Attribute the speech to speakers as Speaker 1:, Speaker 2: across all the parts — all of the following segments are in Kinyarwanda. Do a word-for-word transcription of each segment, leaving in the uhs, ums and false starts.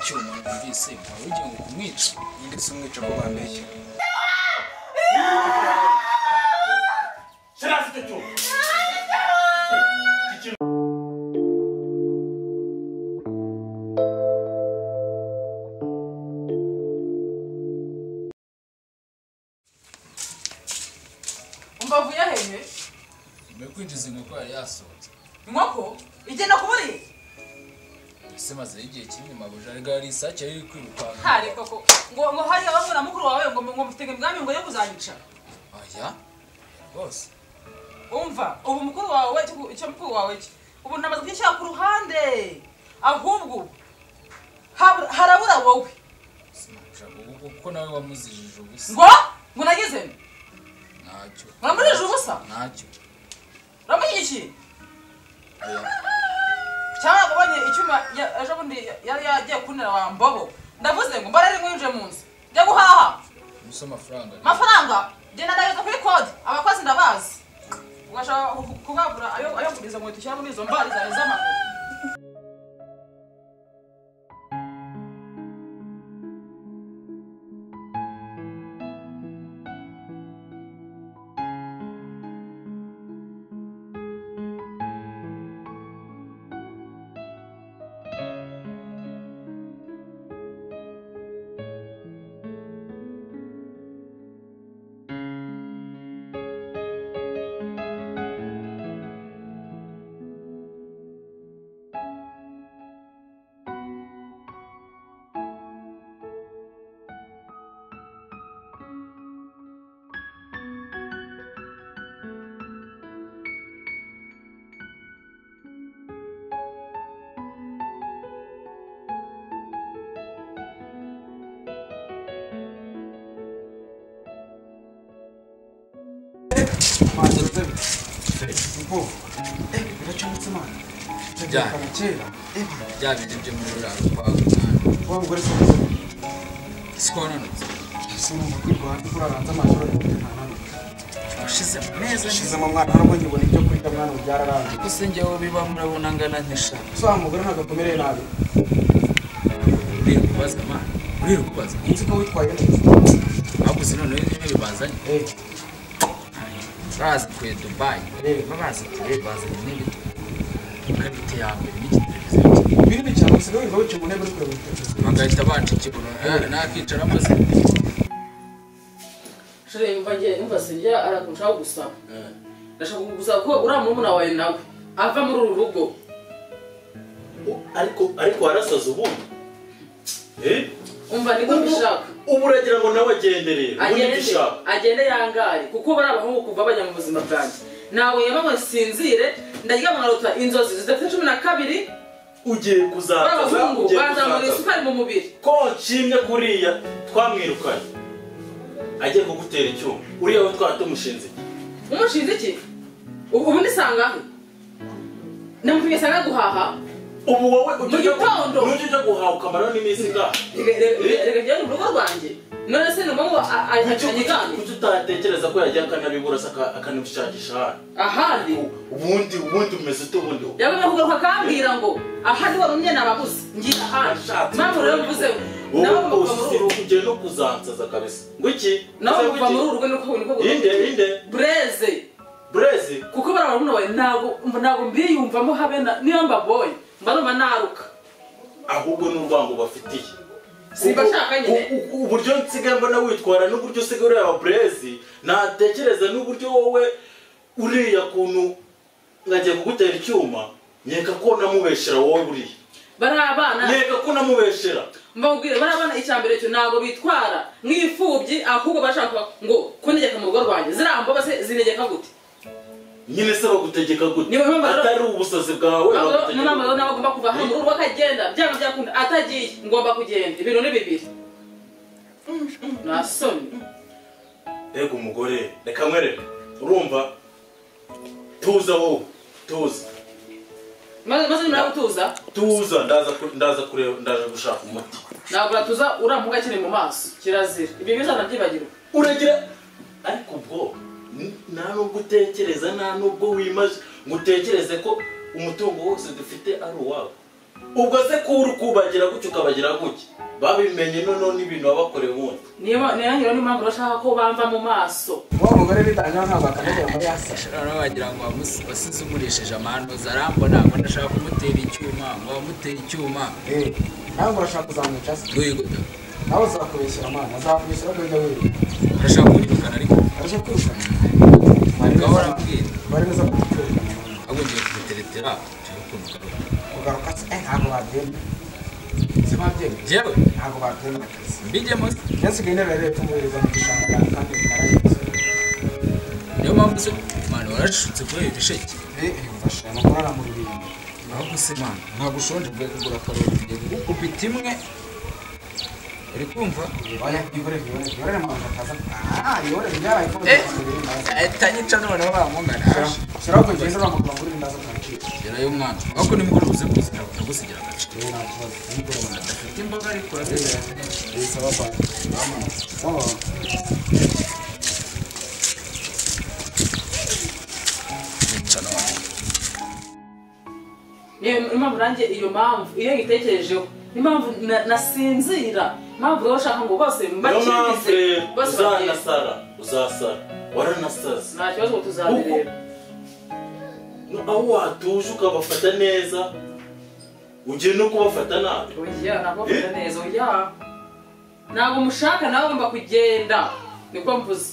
Speaker 1: icyuma numvise waba ugiye ngo kumwica
Speaker 2: ndetse umwica ko bambeshya
Speaker 3: Será que tu?
Speaker 4: Umbavuye hehe?
Speaker 1: Mekwinjiza inkoko yari yasohotse.
Speaker 4: Inkoko? Igenda kuburi?
Speaker 1: Ese maze igihe kinini mabuja ari gari isake ari kwiruka.
Speaker 4: Hari koko. Ngo ngo hari abamwe na mukuru wawe ngo ngo mfitenge mwami ngo yo kuzanyica.
Speaker 1: Aya. Boss.
Speaker 4: Umva, ubu mukuru wawe icyo mukuru wawe iki? Ubu namaze kwishyira ku ruhande. Ahubwo harabura wowe.
Speaker 1: Kuko nawe wamuzijije ubusa.
Speaker 4: Ngo? Ngo nagize?
Speaker 1: Ntacyo.
Speaker 4: Uramurije ubusa?
Speaker 1: Ntacyo.
Speaker 4: Uramuye iki?
Speaker 1: Aya.
Speaker 4: Cyangwa gabanye icyuma ejo bundi yari yagiye kunera wa mbobo. Ndavuze ngo mbarare mwinje munsi. Jya guhaha.
Speaker 1: Muso amafaranga.
Speaker 4: Mafaranga? Genda ndageza kuri code. Abakozi ndabazi. Ugashaka kugabura ayo ayo kuriza ngo tushyira muri izo mbari za zamaguru.
Speaker 2: Mazurze. Ngo. Eh, biracometse mana.
Speaker 1: Ja.
Speaker 2: Kera. Eh,
Speaker 1: bya bindi byo muri raro kwa mwana.
Speaker 2: wa mugore se.
Speaker 1: Sikona nutse.
Speaker 2: Sino mukirwa kuraranza amashoro y'umwana.
Speaker 1: Ashize neza
Speaker 2: Shize mu mwana harimo nyibona ibyo kurya mwana byararanze.
Speaker 1: Ese njyewe biba murabona ngana nkesha.
Speaker 2: So wa mugore nagakomereye nabi.
Speaker 1: Uri kubaza mana. Uri kubaza.
Speaker 2: Nzi ko witwaye neza.
Speaker 1: Abuze none niwe bazanye.
Speaker 2: Eh.
Speaker 1: Bazi kwe Dubai.
Speaker 2: Eh,
Speaker 1: bazi kwe bazi n'ibindi. Kabite ya mbere n'igitekerezo.
Speaker 2: Biri cyane se ngo wice mu ntebe rukwe.
Speaker 1: Bagahita banca ikiburo. Nakicara amaze.
Speaker 4: Shere mvange mvasirya arakurushaho gusa. Ndashaka kugusa ko uramurumuna wawe nawe ava muri uru rugo.
Speaker 3: Ariko ariko warasaza ubundi. Eh?
Speaker 4: Umva niko bishaka.
Speaker 3: Ubu uragira ngo nawe agenderere. Ubundi bishaka.
Speaker 4: Agende yangari kuko bari abahungu kuva bajya mu buzima bwanjye. Nawe yabamwe sinzire ndaryama nkarota inzozi zidafite cumi na kabiri.
Speaker 3: Ugiye kuzaza
Speaker 4: ugiye kuzaza muri isukari mu mubiri.
Speaker 3: Ko nshimye kuriya twamwirukanye. Agiye kugutera icyuma. Uriya we twatumushinze.
Speaker 4: Umushinze iki? Ubu ndi sangahe? Namufike sanga guhaha.
Speaker 3: Ubu wowe
Speaker 4: mu gitondo
Speaker 3: ujye guhaha ukamara n'iminsi ngaha.
Speaker 4: Reka reka mu rugo rwanjye. None se numva ngo anyigane.
Speaker 3: Kuki utatekereza ko yagiye akanabibura akanabishakisha
Speaker 4: ahandi?
Speaker 3: Ubundi ubundi umeze ute ubundi?
Speaker 4: Yabona kugaruka akambwira ngo ahandi warumye nababuze ngira ahandi. Mpamvu rero mvuze nawe
Speaker 3: ubu ugiye no kuzansaza kabisa. Ngo iki?
Speaker 4: Nawe uva muri urugo niko niko.
Speaker 3: Inde inde.
Speaker 4: Breze.
Speaker 3: Breze.
Speaker 4: Kuko barabona wawe ntago ntago mbiyumvamo habe niyo mbaboye. Mbarumva naruka.
Speaker 3: Ahubwo n'urwango bafitiye.
Speaker 4: Simba shaka nyine.
Speaker 3: Uburyo nsigaye mbona witwara n'uburyo usigaye ureba Breze, natekereza n'uburyo wowe uriya kuntu ngagiye kugutera icyuma, nyeka ko namubeshera wowe buriya.
Speaker 4: Bari abana.
Speaker 3: Nyeka ko namubeshera.
Speaker 4: Mbabwire bari abana icyambere cyo nago bitwara mwifubyi ahubwo bashaka ngo kunegeka mu rugo rwanjye. Zirambo base zinegeka gute?
Speaker 3: Nyine se bagutegeka gute? Atari ubusazi bwawe
Speaker 4: bagutegeka. None mama nawe agomba kuva hano mu rugo akagenda. Byanga byakunda atagiye ngomba kugenda. Ibintu ni bibiri. Nasoni.
Speaker 3: Ego umugore, reka mwereke. Urumva? Tuza wowe, tuza.
Speaker 4: Maze maze nimara gutuza?
Speaker 3: Tuza ndaza ndaza kureba ndaje gushaka umuti.
Speaker 4: Ntabwo tuza uramuga kiri mu maso. Kirazira. Ibi bizana byibagirwa.
Speaker 3: Uragira ariko ubwo nta nubwo utekereza nta nubwo wimaje ngo utekereze ko umutungo wose dufite ari uwawe. ubwo se ko uri kubagira gutyo ukabagira gutya babimenye noneho n'ibintu wabakoreye ubundi
Speaker 4: niba nirangira n'impamvu urashaka ko bamva mu maso
Speaker 2: uwo mugore bitangira ntabwo akandagira muri yasa
Speaker 1: noneho wagira ngo wasize umuresheje amahano zarambona ngo ndashaka kumutera icyuma ngo wamutera icyuma
Speaker 2: ntabwo urashaka kuzamwica se
Speaker 1: wigoda
Speaker 2: nawe uzakubeshyira amana azakubeshyira ko ujya wiruka
Speaker 1: urashaka kwirukana ariko
Speaker 2: arashaka kwirukana
Speaker 1: ngaho urambwira
Speaker 2: bari neza kugucuruzanya
Speaker 1: ahubwo ngiye kuguteretera turi kumva
Speaker 2: kugaruka se eh ntabwo babyemera si babyemera
Speaker 1: jewe
Speaker 2: ntabwo babyemera akazi
Speaker 1: mbijyemo se
Speaker 2: nasigaye intebe rero tumuriza mu gishanga kandi narayizi
Speaker 1: niyo mpamvu se mwana warashutse kubera ibisheke
Speaker 2: eh mfasha amakuru aramuririmba
Speaker 1: ahubwo se mwana ntabwo ushonje uvuye kugura karoti ugiye kugukubita imwe uri kumva
Speaker 2: oya yihore yihore yihore mwana akaza ah yihore byaraye ko
Speaker 1: tanyica noneho bamungana
Speaker 2: shiraho kugenda bamakuru muri ndaza kwakira
Speaker 1: gerayo mwana ahubwo nimugoroba uze kuzigira nagusigira agace
Speaker 2: eh nta kibazo nimugoroba
Speaker 1: ndafite imboga ariko urabona
Speaker 2: eh sawa pa sawa
Speaker 4: niyo impamvu nanjye iyo mpamvu iyo ngitekerejeho n'impamvu nasinzira impamvu rero ushaka ngo bose mbakirize bose
Speaker 3: uzanasara uzasara waranasaze
Speaker 4: nta kibazo ngo tuzabireba
Speaker 3: aho watuje ukabafata neza ugiye no kubafata nabi
Speaker 4: oya ntabwo bafata neza oya ntabwo mushaka nawe ugomba kugenda niko mvuze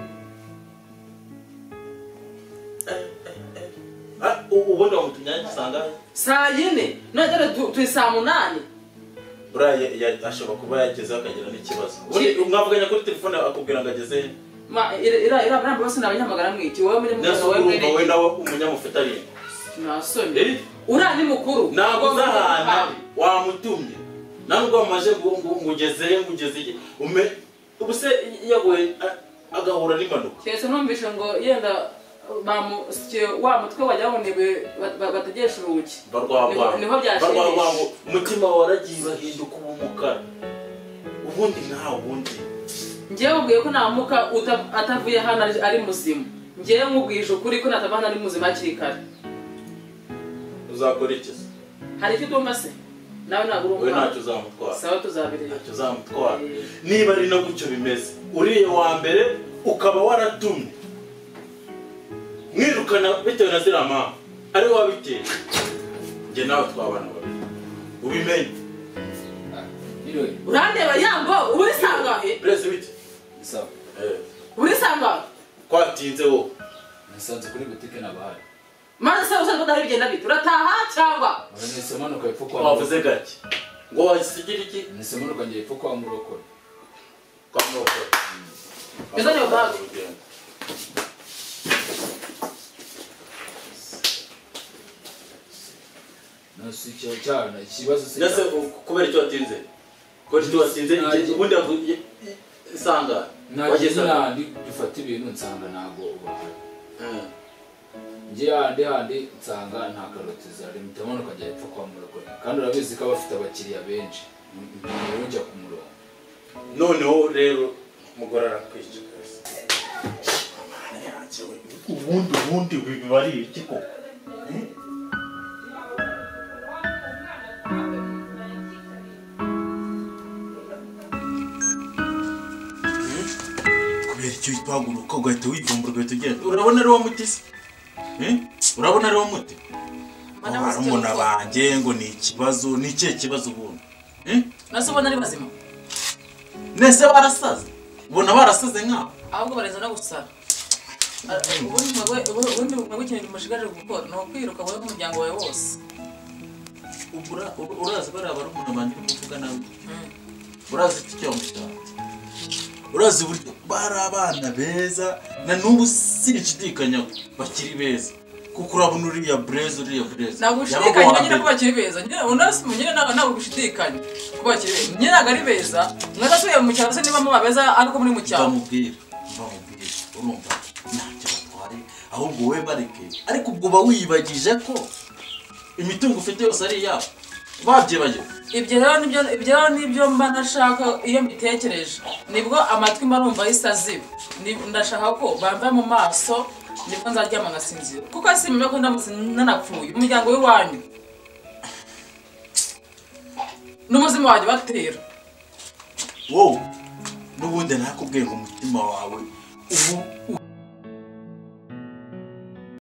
Speaker 3: ubundi wamutumye gisanga
Speaker 4: saa yine nagera turi saa munani
Speaker 3: buriya ashobora kuba yagezeho akagira n'ikibazo mwavuganya kuri telefone akubwira ngo ageze
Speaker 4: iriya namba bose nabanyahamagara mwiki wowe munyamugano wawe mwene
Speaker 3: wowe nawe umunyamufite ari
Speaker 4: nasoni uriya ni mukuru
Speaker 3: ntabwo uzi ahantu wamutumye ntabwo wamaje ngo ugezeyo ngo ugeze ume ubu se yaguye agahura n'impanuka
Speaker 4: keretse numvishe ngo yenda bamusye wa mutwe wajya wunebe bategesha urugi niho byashimisha
Speaker 3: umutima waragiye bahinduka ubumukara ubundi nta wundi
Speaker 4: njyewe ubwiye ko namuka atavuye hano ari muzima njyewe nkubwije ukuri ko natava hano ari muzima hakiri kare
Speaker 3: uzakora iki se
Speaker 4: hari icyo utumva se nawe ntabwo uri
Speaker 3: umwana we ntacyo uzamutwara
Speaker 4: sawa tuzabireba
Speaker 3: ntacyo uzamutwara niba ari no gutyo bimeze uriye wa mbere ukaba waratumye mwirukana bitewe na ziriya mpamvu ari wabiteye njye nawe twabana babiri ubimenye
Speaker 4: urandeba yambo ubu uri sangahe
Speaker 3: perezida bite
Speaker 1: sawa
Speaker 4: uri sangahe
Speaker 3: twatinze wowe
Speaker 1: nasanze kuri butike nabahaye
Speaker 4: maze se usanzwe udahari bigenda bite urataha cyangwa
Speaker 1: uranisemana ukayipfa kwa
Speaker 3: wavuze gake ngo wasigira iki
Speaker 1: nisemana ukangiye ipfa kwa murokore
Speaker 3: kwa murokore
Speaker 4: izo niyo bage
Speaker 1: nasi cyo cyana ikibazo se
Speaker 3: nase kubera icyo watinze kubera icyo watinze ubundi yavuye isanga
Speaker 1: wageze handi dufata ibintu nsanga ntago ubahari ngiye handi handi nsanga nta karoti zari mutabona ukajya epfo kwa murokore kandi urabizi ko abafite abakiriya benshi rero njya ku murongo
Speaker 3: noneho rero umugore arakwica ubundi ubundi bibari iki ko kubera icyo utaguruka ugahita wivumbura ugahita ugenda urabona ari wo muti se urabona ari wo muti barumuna banjye ngo ni ikibazo ni ikihe kibazo ubundi
Speaker 4: nase ubona ari bazima
Speaker 3: nese barasaze ubona barasaze nk'aho
Speaker 4: ahubwo barenza no gusara ubundi mwebwe ikintu mushigaje gukora ni ukwiruka wowe n'umuryango wawe wose
Speaker 3: urazi bariya barumuna banjye uri kuvuga nawe urazi iki cyo mushaka urazi uburyo bari abana beza na n'ubu sinshidikanya bakiri beza kuko urabona uriya bureze uriya bureze
Speaker 4: ntabwo ushidikanya nyine ko bakiri beza unasi nyine ntabwo gushidikanya ko bakiri beza nyine ntabwo ari beza mwagasubiye mu cyaro se niba muba beza ariko muri mu cyaro
Speaker 3: bamubwira bamubwira urumva ntacyo batware ahubwo wowe bareke ariko ubwo uba wiyibagije ko imitungo ufite yose ari iyabo babyibagiwe
Speaker 4: ibyo rero nibyo ibyo rero nibyo mba nashaka iyo mbitekereje nibwo amatwi mba numva ahise aziba ndashaka ko bamva mu maso nibwo nzaryama ngasinzira kuko simenya ko ndamutse nanapfuye umuryango w'iwanyu n'umuzima wanjye batera
Speaker 3: wowe n'ubundi nakubwiye ngo umutima wawe ubu